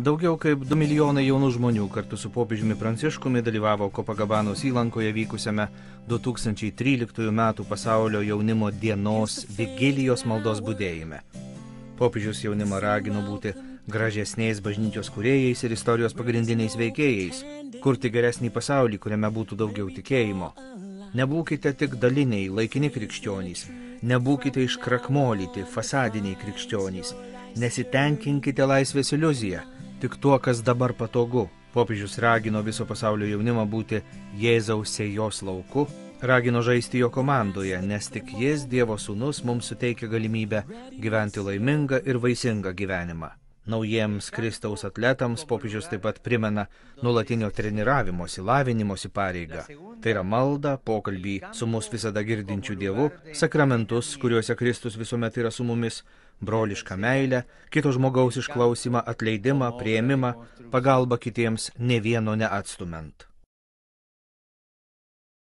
Daugiau kaip 2 milijonai jaunų žmonių kartu su popiežiumi Pranciškumi dalyvavo Kopagabanos įlankoje vykusiame 2013 m. pasaulio jaunimo dienos vigilijos maldos budėjime. Popiežius jaunimą ragino būti gražesniais bažnyčios kūrėjais ir istorijos pagrindiniais veikėjais, kurti geresnį pasaulį, kuriame būtų daugiau tikėjimo. Nebūkite tik daliniai, laikini krikščionys, nebūkite iškrakmolyti, fasadiniai krikščionys, nesitenkinkite laisvės iliuziją, tik tuo, kas dabar patogu. Popiežius ragino viso pasaulio jaunimą būti Jėzaus sėjos lauku, ragino žaisti jo komandoje, nes tik jis, Dievo sūnus, mums suteikia galimybę gyventi laimingą ir vaisingą gyvenimą. Naujiems Kristaus atletams popiežius taip pat primena nuolatinio treniravimosi, lavinimosi pareigą. Tai yra malda, pokalbį su mus visada girdinčiu Dievu, sakramentus, kuriuose Kristus visuomet yra su mumis, brolišką meilę, kito žmogaus išklausimą, atleidimą, priėmimą, pagalbą kitiems, nė vieno neatstumant.